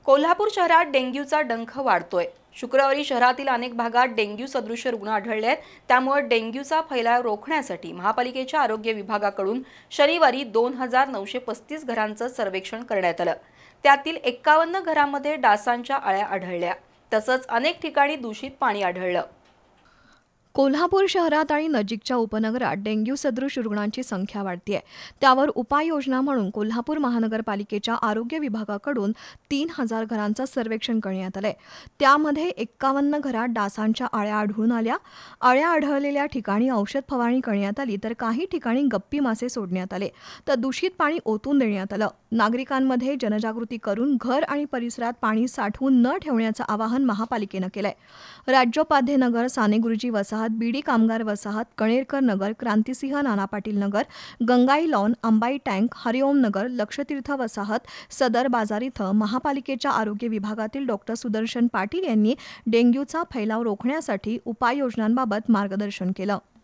कोल्हापूर शहरात डेंग्यूचा डंख वाढतोय। शुक्रवारी शहरातील अनेक भागात डेंग्यू सदृश रुग्ण आढळले आहेत। त्यामुळे डेंग्यूचा फैलाव रोखण्यासाठी महापालिकेच्या आरोग्य विभागाकडून शनिवारी 2935 घरांचं सर्वेक्षण करण्यात आलं। त्यातील 51 घरांमध्ये डासांच्या अळ्या आढळल्या, तसंच अनेक ठिकाणी दूषित पाणी आढळलं। कोल्हापूर शहरात आणि नजीकच्या उपनगरात डेंग्यू सदृश रुग्णांची संख्या वाढतेय। त्यावर उपाययोजना म्हणून कोल्हापूर महानगरपालिकेच्या आरोग्य विभागाकडून 3000 घरांचं सर्वेक्षण करण्यात आलंय। त्यामध्ये 51 घरात डासांच्या अळ्या आढळून आल्या। अळ्या आढळलेल्या ठिकाणी औषध फवारणी करण्यात आली, तर काही ठिकाणी गप्पी मासे सोडण्यात आले, तर दूषित पाणी ओतून देण्यात आलं। नागरिकांमध्ये जनजागृती करून घर आणि परिसरात पाणी साठवून न ठेवण्याचं आवाहन महापालिकेनं केलंय। राज्योपाध्ये नगर, साने गुरुजी वसाहत, बीडी कामगार वसाहत, कणेरकर नगर, क्रांतिसिंह नाना पाटील नगर, गंगाई लॉन, अंबाई टँक, हरिओम नगर, लक्षतीर्थ वसाहत, सदर बाजार इथं महापालिकेच्या आरोग्य विभागातील डॉक्टर सुदर्शन पाटील यांनी डेंग्यूचा फैलाव रोखण्यासाठी उपाययोजनांबाबत मार्गदर्शन केलं।